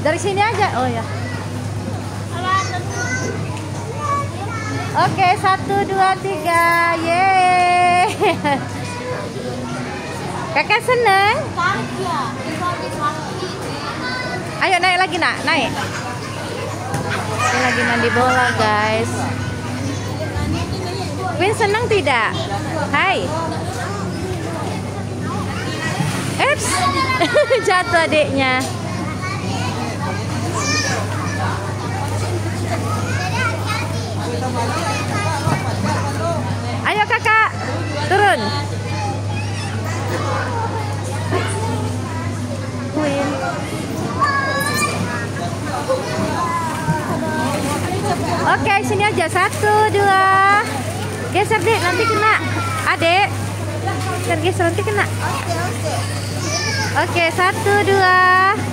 Dari sini aja. Oh ya. Oke, 1, 2, 3. Yeay. Kakak seneng? Ayo naik lagi nak, naik. Ini lagi mandi bola guys. Queen senang tidak? Hai. Eps. Jatuh adiknya. Ayo kakak, turun. Queen. Oke, sini aja. 1, 2. Geser dek, nanti kena. Adek. Geser nanti kena. Oke, 1, 2.